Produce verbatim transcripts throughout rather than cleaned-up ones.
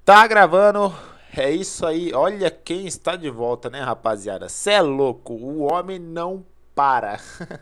Tá gravando, é isso aí. Olha quem está de volta, né, rapaziada? Cê é louco, o homem não para.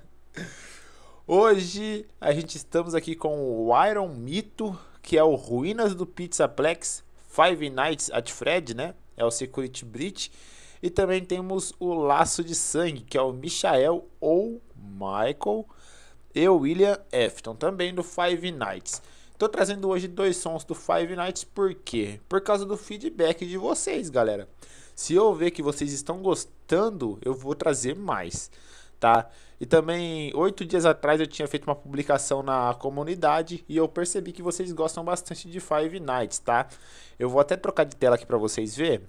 Hoje a gente estamos aqui com o Iron Mito, que é o Ruínas do Pizzaplex, Five Nights at Fred, né? É o Security Breach. E também temos o Laço de Sangue, que é o Michael ou Michael e o William Afton, também do Five Nights. Tô trazendo hoje dois sons do Five Nights, por quê? Por causa do feedback de vocês, galera. Se eu ver que vocês estão gostando, eu vou trazer mais, tá? E também, oito dias atrás eu tinha feito uma publicação na comunidade e eu percebi que vocês gostam bastante de Five Nights, tá? Eu vou até trocar de tela aqui pra vocês verem.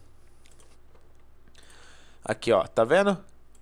Aqui, ó, tá vendo?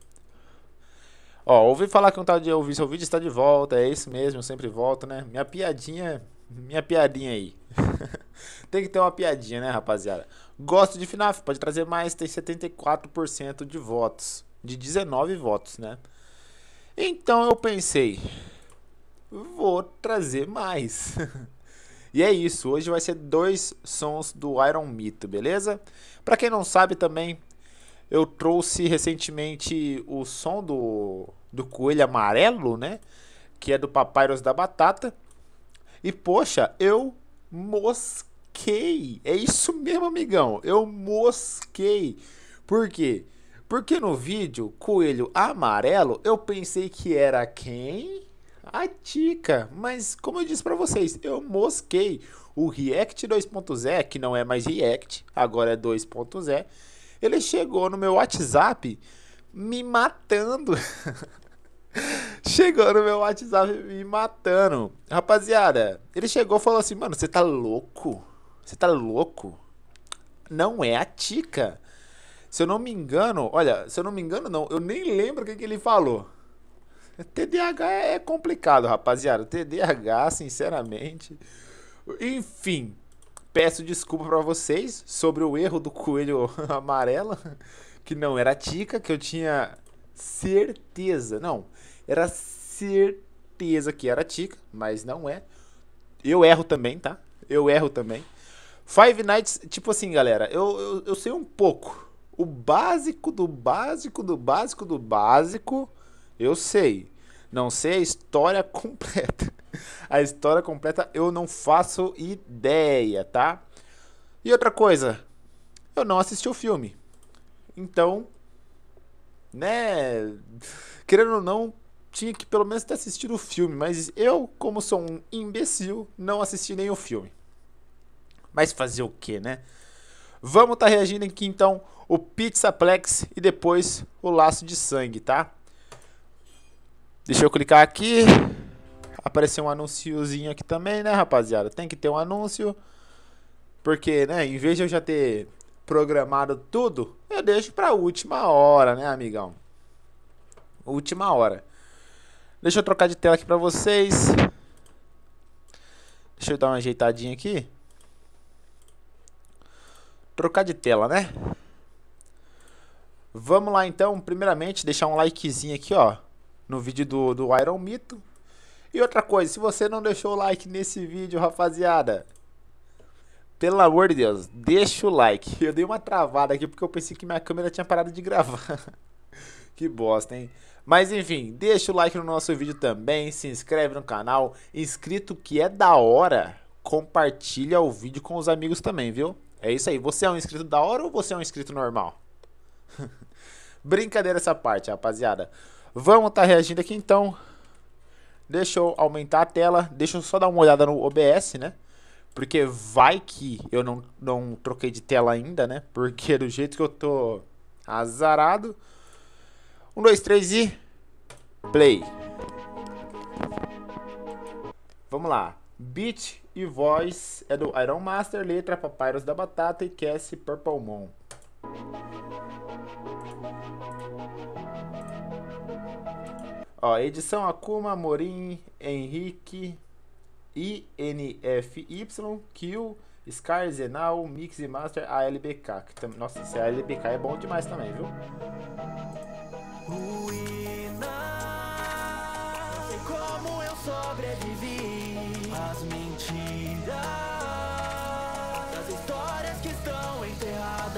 Ó, ouvi falar que um tal de ouvir seu vídeo está de volta, é isso mesmo, eu sempre volto, né? Minha piadinha, minha piadinha aí. Tem que ter uma piadinha, né, rapaziada? Gosto de F NAF, pode trazer mais, tem setenta e quatro por cento de votos, de dezenove votos, né? Então eu pensei, vou trazer mais. E é isso, hoje vai ser dois sons do Iron Mito, beleza? Pra quem não sabe também, eu trouxe recentemente o som do, do Coelho Amarelo, né? Que é do Papyrus da Batata. E poxa, eu mosquei. É isso mesmo, amigão. Eu mosquei. Por quê? Porque no vídeo Coelho Amarelo eu pensei que era quem? A Tika. Mas como eu disse pra vocês, eu mosquei. O React dois ponto zero, que não é mais React, agora é dois ponto zero. Ele chegou no meu WhatsApp me matando. Chegou no meu WhatsApp me matando. Rapaziada, ele chegou e falou assim: mano, você tá louco? Você tá louco? Não é a Tika. Se eu não me engano, olha, se eu não me engano, não, eu nem lembro o que, que ele falou. T D A H é complicado, rapaziada. T D A H, sinceramente. Enfim, peço desculpa pra vocês sobre o erro do Coelho Amarelo, que não era a Tika, que eu tinha certeza, não, era certeza que era a Tika, mas não é. Eu erro também, tá? Eu erro também. Five Nights, tipo assim, galera, eu, eu, eu sei um pouco. O básico do básico do básico do básico, eu sei. Não sei a história completa. A história completa eu não faço ideia, tá? E outra coisa, eu não assisti o filme. Então, né, querendo ou não, tinha que pelo menos ter assistido o filme, mas eu, como sou um imbecil, não assisti nem o filme. Mas fazer o que, né? Vamos estar tá reagindo aqui então o Pizzaplex e depois o Laço de Sangue, tá? Deixa eu clicar aqui. Apareceu um anunciozinho aqui também, né, rapaziada? Tem que ter um anúncio. Porque, né, em vez de eu já ter programado tudo, eu deixo pra última hora, né, amigão? Última hora. Deixa eu trocar de tela aqui pra vocês. Deixa eu dar uma ajeitadinha aqui. Trocar de tela, né? Vamos lá então, primeiramente, deixar um likezinho aqui, ó, no vídeo do, do Iron Mito. E outra coisa, se você não deixou o like nesse vídeo, rapaziada, pelo amor de Deus, deixa o like. Eu dei uma travada aqui porque eu pensei que minha câmera tinha parado de gravar. Que bosta, hein? Mas enfim, deixa o like no nosso vídeo também, se inscreve no canal. Inscrito que é da hora, compartilha o vídeo com os amigos também, viu? É isso aí, você é um inscrito da hora ou você é um inscrito normal? Brincadeira essa parte, rapaziada. Vamos estar tá reagindo aqui então. Deixa eu aumentar a tela. Deixa eu só dar uma olhada no O B S, né? Porque vai que eu não, não troquei de tela ainda, né? Porque do jeito que eu tô azarado. Um, dois, três e... Play. Vamos lá. Beat e voz é do Iron Master. Letra Papyrus da Batata e Cassie Purple Moon. Ó, edição Akuma, Morim, Henrique, I N F Y, Kill, Scar, Zenal, Mix e Master, A L B K. Que tam... Nossa, esse A L B K é bom demais também, viu? Ruína, não sei como eu sobrevivi. As mentiras, das histórias que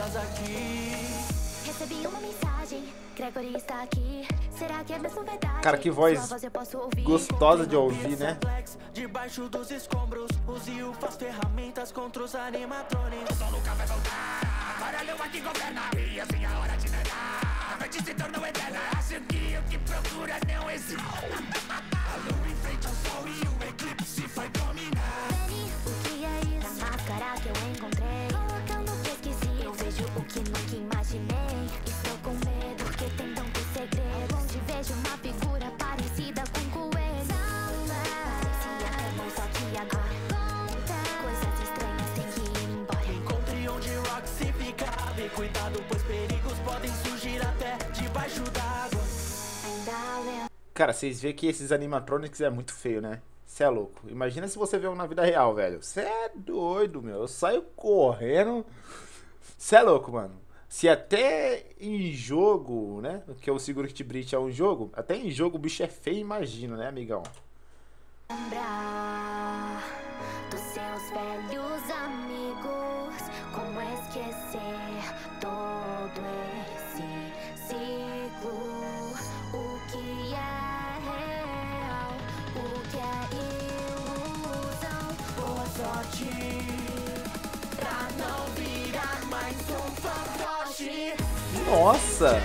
nós aqui. Recebi uma mensagem, Gregory está aqui. Será que é mesmo verdade? Cara, que voz Sua voz eu posso ouvir. gostosa de ouvir, né? Debaixo dos escombros, use o faz ferramentas contra os animatrônicos. O sol nunca vai voltar. Agora eu aqui governa. E assim a hora de negar. A noite se tornou eterna. Acho que o que procura não existe. A lua enfrenta o sol e o eclipse vai dominar. Benny, o que é isso? A máscara que eu encontrei. Colocando o que esqueci. Eu vejo o que nunca imaginei. Estou com medo porque tem tanto segredo. Onde vejo uma figura parecida com um coelho. Parecia até só que agora coisas estranhas têm que ir embora. Encontre onde Roxy ficava. E cuidado, pois perigos podem surgir até debaixo d'água. Ainda lembro. Cara, vocês veem que esses animatronics é muito feio, né? Cê é louco. Imagina se você vê um na vida real, velho. Cê é doido, meu. Eu saio correndo. Cê é louco, mano. Se até em jogo, né? Que o Security Breach é um jogo. Até em jogo o bicho é feio, imagino, né, amigão? Lembrar dos seus velhos amigos. Como esquecer todo esse ciclo? O que é real? O que é ilusão? Boa sorte pra não virar mais um fantoche. Nossa!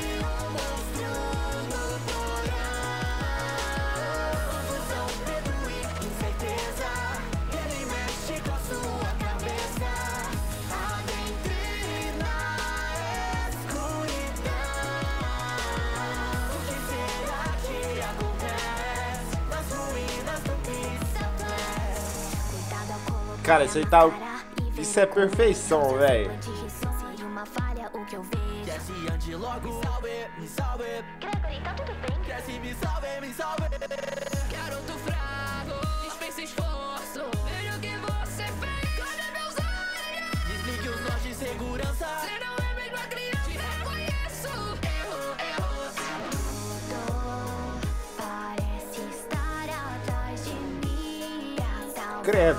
Confusão, medo e incerteza. Ele mexe com a sua cabeça. Adentre na escuridão. O que será que acontece nas ruínas do Pizza Place? Cuidado ao colocar Cara, isso aí tá... Isso é perfeição, velho. Seria uma falha o que eu vejo. Desce ande logo, me salve, me salve. Gregory, tá tudo bem? Desce, me salve, me salve. Garoto fraco, dispensa esforço. Veja o que você fez. Cadê meus olhos? Desligue os nós de segurança. Você não é mesmo a criança. Te reconheço. Erro, erro. Tudo parece estar atrás de mim. Credo.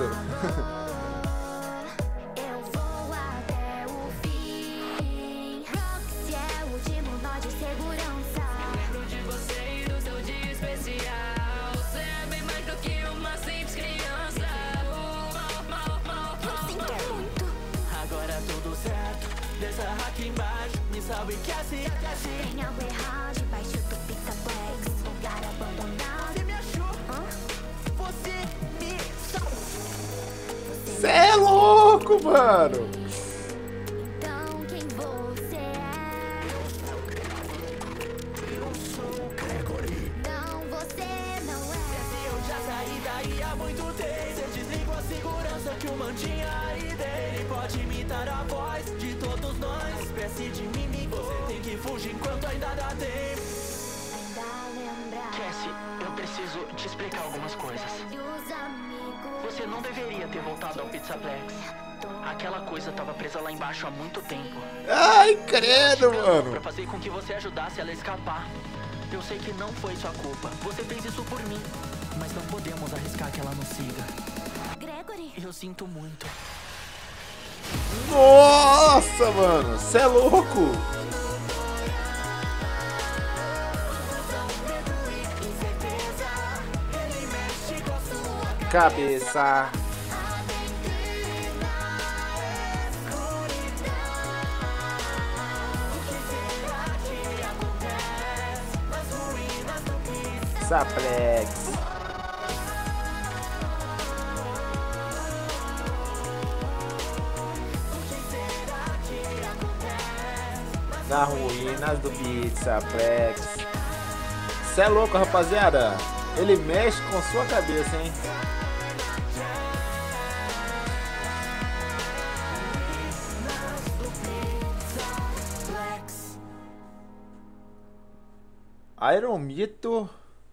Eu vou até o fim. Roxy é o último nó de segurança. Lembro de você e do seu dia especial. Você é bem mais do que uma simples criança. Uh, mal, mal, mal, mal, Sinto muito. Agora tudo certo. Desça aqui embaixo, me salve que assim, assim. Tem algo errado debaixo do Pixaplex. Lugar abandonado. Você me achou, Hã? você me salvou. Cê é louco, mano! Então quem você é? Eu sou o Gregory. Não, você não é. Eu já saí daí há muito tempo. Você desligou a segurança que o mantinha aí dele. Pode imitar a voz de todos nós. Espécie de mímico. Você tem que fugir enquanto ainda dá tempo. Ainda lembrar. Cassie, eu preciso te explicar algumas coisas. Velhos amigos. Você não deveria ter voltado ao Pizzaplex. Aquela coisa estava presa lá embaixo há muito tempo. Ai, credo, Pra mano! fazer com que você ajudasse ela a escapar. Eu sei que não foi sua culpa. Você fez isso por mim. Mas não podemos arriscar que ela nos siga. Gregory. Eu sinto muito. Nossa, mano! Cê é louco! Cabeça! Saplex! Na ruínas do Pizzaplex. Cê é louco, rapaziada! Ele mexe com sua cabeça, hein? Iron Mito.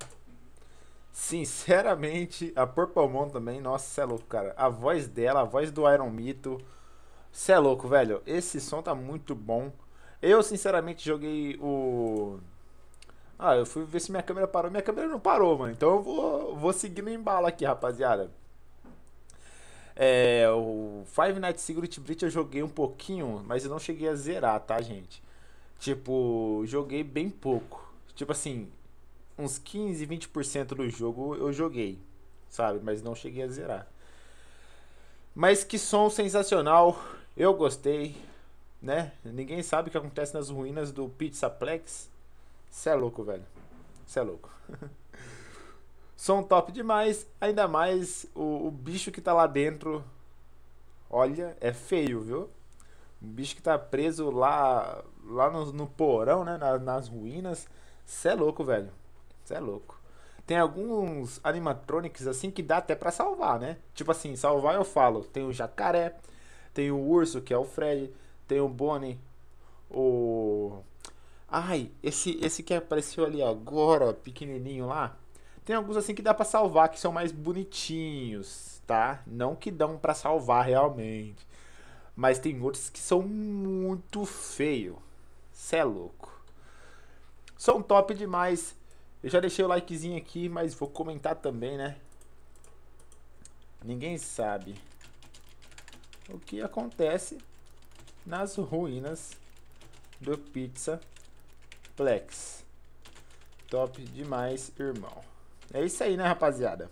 Sinceramente, a Purple Moon também. Nossa, cê é louco, cara. A voz dela, a voz do Iron Mito. Cê é louco, velho. Esse som tá muito bom. Eu, sinceramente, joguei o... Ah, eu fui ver se minha câmera parou. Minha câmera não parou, mano. Então eu vou, vou seguir no embalo aqui, rapaziada. É, o Five Nights Secret Breach eu joguei um pouquinho, mas eu não cheguei a zerar, tá, gente? Tipo, joguei bem pouco. Tipo assim, uns quinze, vinte por cento do jogo eu joguei, sabe? Mas não cheguei a zerar. Mas que som sensacional, eu gostei, né? Ninguém sabe o que acontece nas ruínas do Pizzaplex. Cê é louco, velho. Cê é louco. Som top demais, ainda mais o, o bicho que tá lá dentro. Olha, é feio, viu? O bicho que tá preso lá, lá no, no porão, né? Na, nas ruínas. Cê é louco, velho. Cê é louco. Tem alguns animatronics assim que dá até pra salvar, né? Tipo assim, salvar eu falo. Tem o jacaré, tem o urso, que é o Fred, tem o Bonnie, o... Ai, esse, esse que apareceu ali agora, pequenininho lá. Tem alguns assim que dá pra salvar, que são mais bonitinhos, tá? Não que dão pra salvar realmente. Mas tem outros que são muito feios. Cê é louco. São top demais. Eu já deixei o likezinho aqui, mas vou comentar também, né? Ninguém sabe o que acontece nas ruínas do Pizzaplex. Top demais, irmão. É isso aí, né, rapaziada?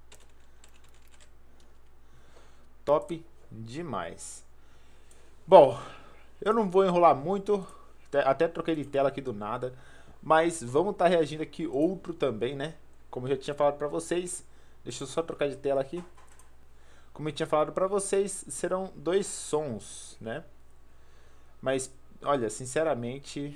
Top demais. Bom, eu não vou enrolar muito. Até, até troquei de tela aqui do nada. Mas vamos estar tá reagindo aqui outro também, né? Como eu já tinha falado pra vocês. Deixa eu só trocar de tela aqui. Como eu tinha falado pra vocês, serão dois sons, né? Mas, olha, sinceramente...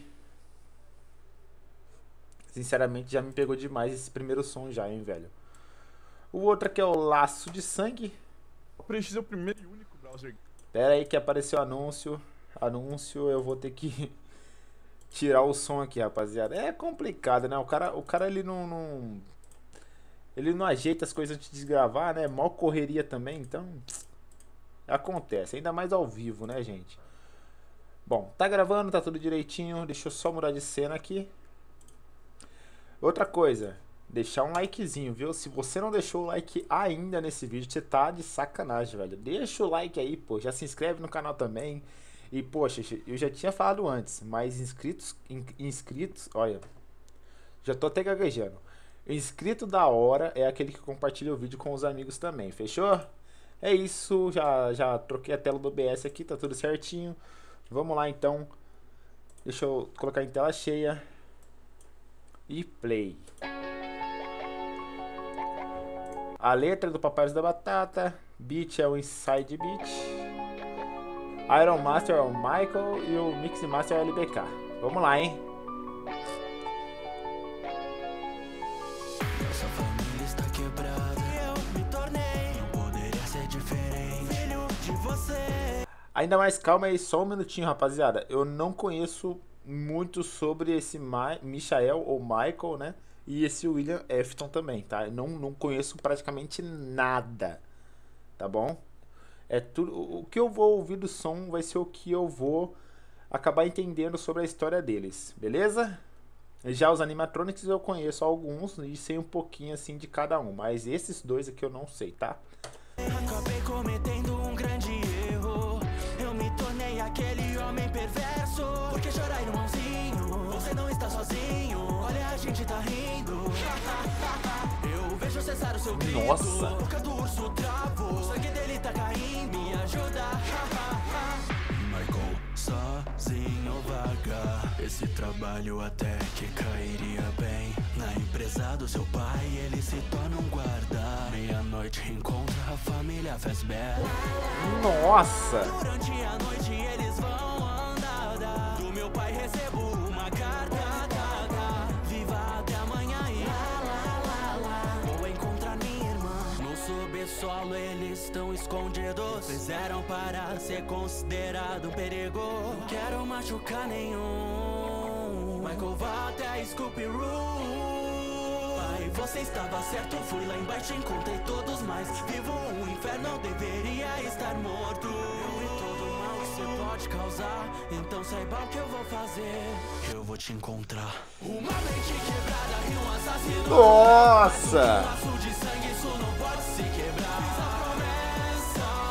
Sinceramente, já me pegou demais esse primeiro som já, hein, velho. O outro aqui é o Laço de Sangue. Preencher o primeiro e único browser. Pera aí que apareceu anúncio. Anúncio, eu vou ter que tirar o som aqui, rapaziada. É complicado, né? O cara, o cara ele não, não... Ele não ajeita as coisas antes de gravar, né? Mó correria também, então... Acontece, ainda mais ao vivo, né, gente? Bom, tá gravando, tá tudo direitinho. Deixa eu só mudar de cena aqui. Outra coisa, deixar um likezinho, viu? Se você não deixou o like ainda nesse vídeo, você tá de sacanagem, velho. Deixa o like aí, pô. Já se inscreve no canal também. E, poxa, eu já tinha falado antes, mas inscritos, in, inscritos, olha, já tô até gaguejando. Inscrito da hora é aquele que compartilha o vídeo com os amigos também, fechou? É isso, já, já troquei a tela do O B S aqui, tá tudo certinho. Vamos lá, então. Deixa eu colocar em tela cheia. E play. A letra do Papais da Batata. Beat é o Inside Beat. Iron Master é o Michael. E o Mix Master é o L B K. Vamos lá, hein? Nossa família está quebrada. Eu me tornei. Não poderia ser diferente. Filho de você. Ainda mais calma aí, só um minutinho, rapaziada. Eu não conheço muito sobre esse Ma Michael ou Michael, né? E esse William Afton também, tá? Eu não, não conheço praticamente nada, tá bom? É tudo, o que eu vou ouvir do som vai ser o que eu vou acabar entendendo sobre a história deles, beleza? Já os animatronics eu conheço alguns e sei um pouquinho assim de cada um, mas esses dois aqui eu não sei, tá? Acabei cometendo um grande erro. Eu me tornei aquele homem perverso. Porque chorar, irmãozinho? Você não está sozinho. Olha, a gente tá rindo. Eu vejo cessar o seu grito. Nossa. A boca do urso travou. O sangue dele tá caindo. Me ajuda. Michael, sozinho vaga. Esse trabalho até que cairia bem. Na empresa do seu pai, ele se torna um guarda. Meia-noite encontra a família Fazbear. Nossa! Durante a noite eles vão andar. Do meu pai recebo uma carta. Tá, tá. Viva até amanhã e lá, lá, lá, lá. Vou encontrar minha irmã. No subsolo eles estão escondidos. Fizeram para ser considerado um perigo. Não quero machucar nenhum. Michael vai até Scooby-Doo. Pai, você estava certo. Fui lá embaixo e encontrei todos, mas vivo um inferno, não deveria estar morto. Eu vi todo o mal que você pode causar. Então saiba o que eu vou fazer. Eu vou te encontrar. Uma mente quebrada e um assassino. Nossa! Um laço de sangue, isso não pode se quebrar. Fiz a promessa.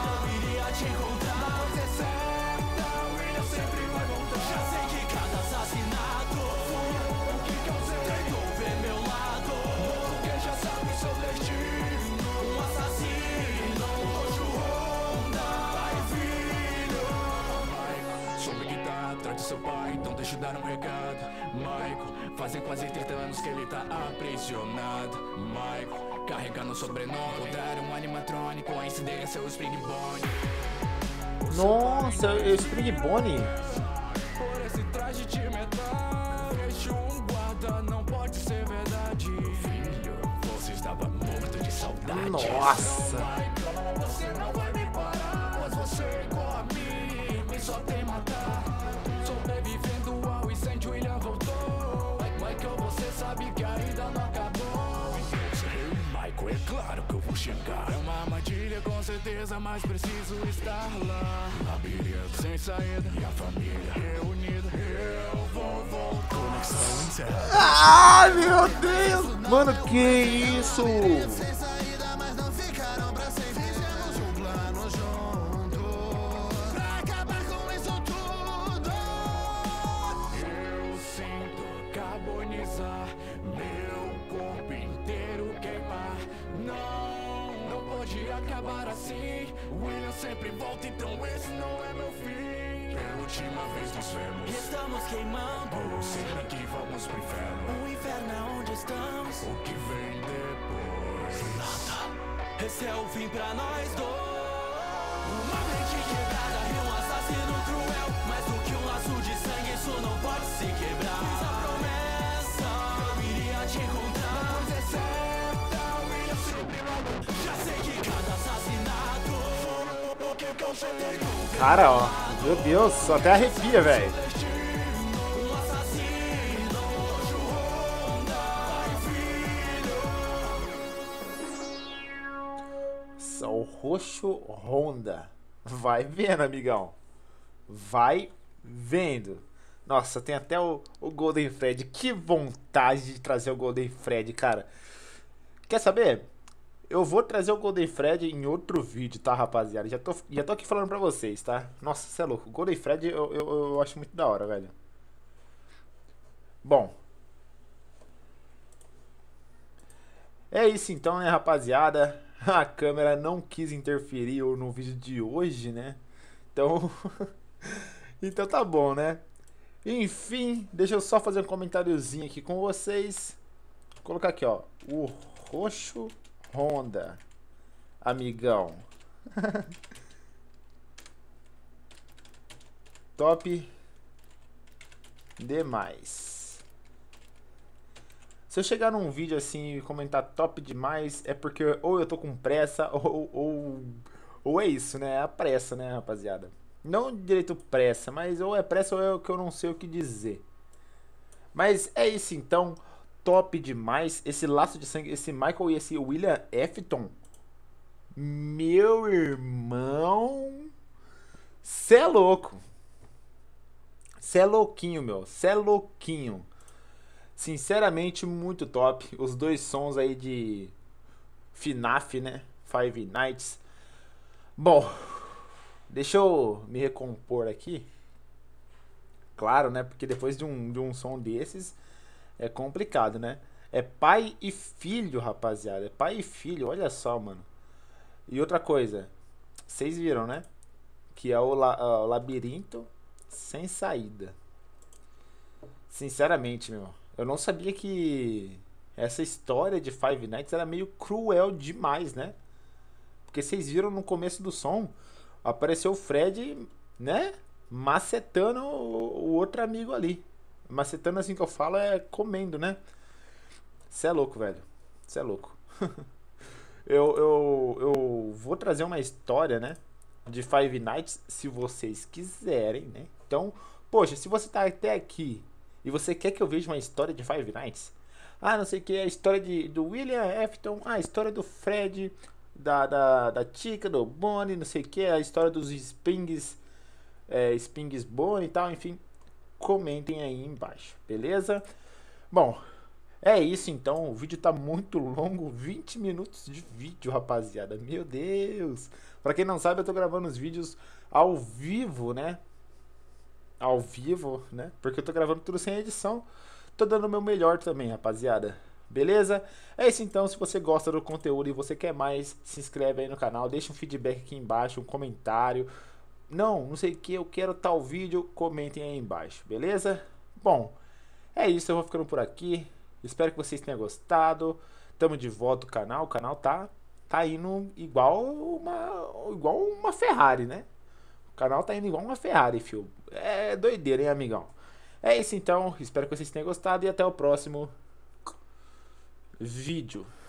morte do seu pai, então deixa eu dar um recado. Michael, fazem quase trinta anos que ele tá aprisionado. Michael, carregando o sobrenome. Encontrar um animatrônico, a incidência é o Spring Bonnie. Nossa, é o Spring Bonnie. Por esse traje de metal, vejo um guarda, não pode ser verdade. Filho, você estava morto de saudade. Nossa. Michael, você não vai me parar, pois você é igual a mim, me só tem matar. Sobrevivendo ao incêndio, William voltou. Michael, você sabe que ainda não acabou. Michael, é claro que eu vou chegar. É uma armadilha com certeza, mas preciso estar lá. Labirinto sem saída e a família reunida. Eu vou voltar. Conexão interna. Ah, meu Deus. Mano, que isso? Sem saída, mas não ficaram pra sempre. Fizemos um plano junto pra acabar com isso tudo. Eu sinto carbonizar, meu corpo inteiro queimar. Não, não pode acabar assim. William sempre volta, então esse não é meu fim. É a última vez nos vemos. Estamos queimando. Ou será que vamos pro inferno? O inferno é onde estamos. O que vem depois? Nada. Esse é o fim pra nós dois. Uma mente quebrada e um assassino cruel. Mais do que um laço de sangue, isso não pode se quebrar. Fiz a promessa, eu iria te encontrar. Pois é certa, William sempre logo. Já sei que cada assassinato foi o que eu cheguei no Cara, ó. Meu Deus, só até arrepia, velho. um assassino. Pai e filho. Só o roxo Honda. Vai vendo, amigão. Vai vendo. Nossa, tem até o, o Golden Fred. Que vontade de trazer o Golden Fred, cara. Quer saber? Eu vou trazer o Golden Fred em outro vídeo, tá, rapaziada? Já tô, já tô aqui falando pra vocês, tá? Nossa, você é louco. O Golden Fred eu, eu, eu acho muito da hora, velho. Bom. É isso então, né, rapaziada? A câmera não quis interferir no vídeo de hoje, né? Então... então tá bom, né? Enfim, deixa eu só fazer um comentáriozinho aqui com vocês. Vou colocar aqui, ó. O roxo Honda, amigão. Top demais. Se eu chegar num vídeo assim e comentar top demais, é porque ou eu tô com pressa ou, ou, ou é isso, né? É a pressa, né, rapaziada? Não direito pressa, mas ou é pressa ou é o que eu não sei o que dizer. Mas é isso então. Top demais. Esse laço de sangue, esse Michael e esse William Afton. Meu irmão. Cê é louco. Cê é louquinho, meu. Cê é louquinho. Sinceramente, muito top. Os dois sons aí de FNAF, né? Five Nights. Bom, deixa eu me recompor aqui. Claro, né? Porque depois de um, de um som desses é complicado, né? É pai e filho, rapaziada. É pai e filho, olha só, mano. E outra coisa, vocês viram, né? Que é o, la o labirinto sem saída. Sinceramente, meu, eu não sabia que essa história de Five Nights era meio cruel demais, né? Porque vocês viram no começo do som, apareceu o Fred, né? Macetando o, o outro amigo ali. Macetando, assim que eu falo, é comendo, né? Cê é louco, velho. Cê é louco. eu, eu, eu vou trazer uma história, né? De Five Nights, se vocês quiserem, né? Então, poxa, se você tá até aqui e você quer que eu veja uma história de Five Nights, ah, não sei o que, a história de, do William Afton, ah, a história do Fred, da, da, da Chica, do Bonnie, não sei o que, a história dos Springs, é, Springs Bonnie e tal, enfim, comentem aí embaixo, beleza? Bom, é isso então, o vídeo tá muito longo, vinte minutos de vídeo, rapaziada, meu Deus! Pra quem não sabe, eu tô gravando os vídeos ao vivo, né? Ao vivo, né? Porque eu tô gravando tudo sem edição. Tô dando o meu melhor também, rapaziada. Beleza? É isso então. Se você gosta do conteúdo e você quer mais, se inscreve aí no canal. Deixa um feedback aqui embaixo, um comentário. não, não sei o que, eu quero tal vídeo, comentem aí embaixo, beleza? Bom, é isso, eu vou ficando por aqui. Espero que vocês tenham gostado. Tamo de volta no canal, o canal tá, tá indo igual uma, igual uma Ferrari, né? O canal tá indo igual uma Ferrari, fio. É doideira, hein, amigão? É isso então, espero que vocês tenham gostado e até o próximo vídeo.